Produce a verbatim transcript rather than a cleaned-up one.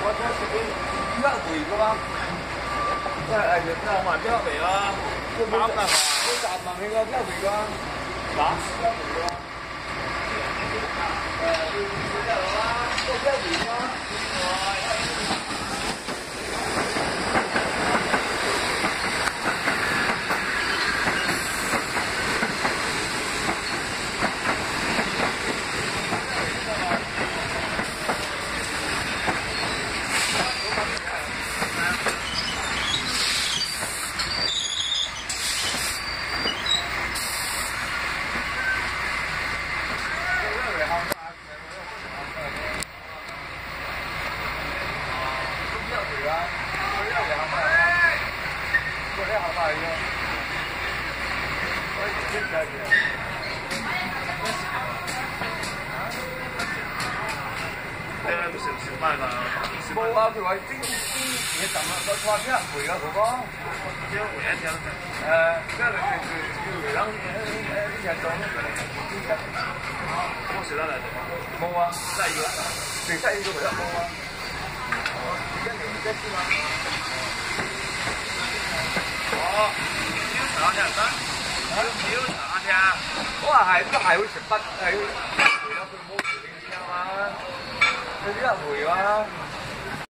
这是比較貴㗎嘛？即係誒，即係還比較貴啦。佢冇賺，佢賺埋佢個比較貴㗎。嗱，比較貴㗎。誒，比較啦，都比較貴啦。冇啊！佢話啲啲嘢抌啊，佢話啲人賠啊，哥哥。即係賠一張。誒，即係你佢佢佢等誒啲人做咩嚟？啲人冇食得嚟冇啊，真係要啊！成世要做賠得冇啊！而家你唔識先嘛？哦，少查下先得，少查下。我話係，都係會食不係會賠咗佢冇賠你聽嘛？佢啲人賠啊！